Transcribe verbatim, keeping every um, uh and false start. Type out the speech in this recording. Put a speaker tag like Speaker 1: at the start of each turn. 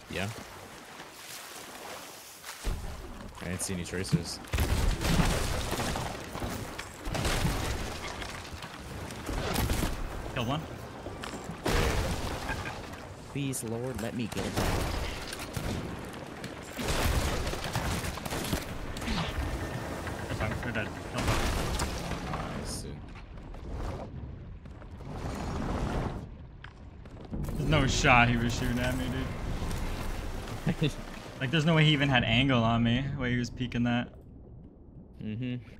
Speaker 1: Yeah. I didn't see any traces.
Speaker 2: Killed one.
Speaker 1: Please, Lord, let me get it back.
Speaker 2: They're fine. They're dead. Killed one.
Speaker 1: Nice.
Speaker 2: There's no shot he was shooting at me, dude. Like, there's no way he even had angle on me, the way he was peeking that.
Speaker 1: Mm-hmm.